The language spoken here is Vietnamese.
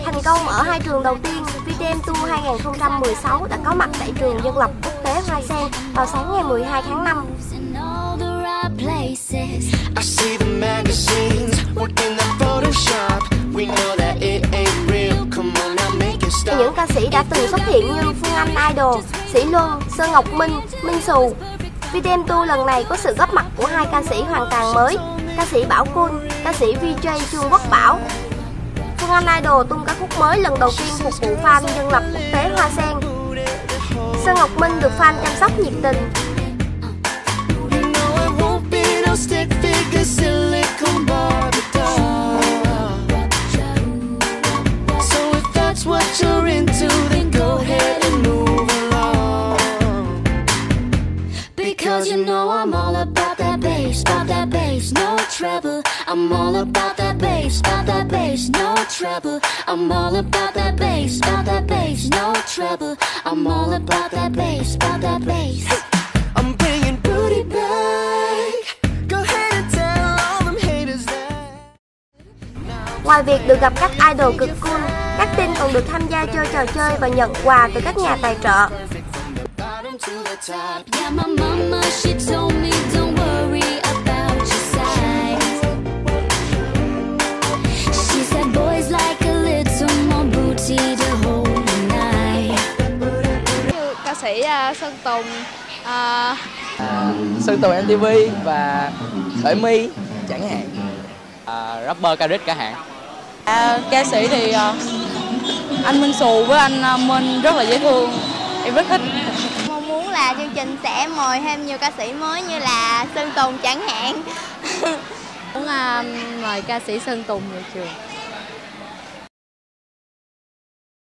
Thành công ở hai trường đầu tiên, VTM Tour 2016 đã có mặt tại trường dân lập quốc tế Hoa Sen vào sáng ngày 12 tháng 5. Những ca sĩ đã từng xuất hiện như Phương Anh Idol, Sĩ Luân, Sơn Ngọc Minh, Minh Xù. VTM Tour lần này có sự góp mặt của hai ca sĩ hoàn toàn mới, ca sĩ Bảo Quân, ca sĩ VJ Trương Quốc Bảo. Phương Anh Idol tung ca khúc mới lần đầu tiên phục vụ fan dân lập quốc tế Hoa Sen. Sơn Ngọc Minh được fan chăm sóc nhiệt tình. Because you know I'm all about that bass, no trouble. I'm all about that bass, no trouble. I'm all about that bass, no trouble. I'm all about that bass, I'm bringing booty back. Go ahead and tell all them haters that. Ngoài việc được gặp các idol cực cool, các teen còn được tham gia chơi trò chơi và nhận quà từ các nhà tài trợ. Yeah, my mama, she told me don't worry about your size. She said boys like a little more booty to hold the night. Ca sĩ Sơn Tùng, Sơn Tùng MTV và Khởi My chẳng hạn, rapper Caric cả hạn. ca sĩ thì anh Minh Xù với anh Minh rất là dễ thương, em rất thích. Mong muốn là chương trình sẽ mời thêm nhiều ca sĩ mới như là Sơn Tùng chẳng hạn. Muốn mời ca sĩ Sơn Tùng vào trường.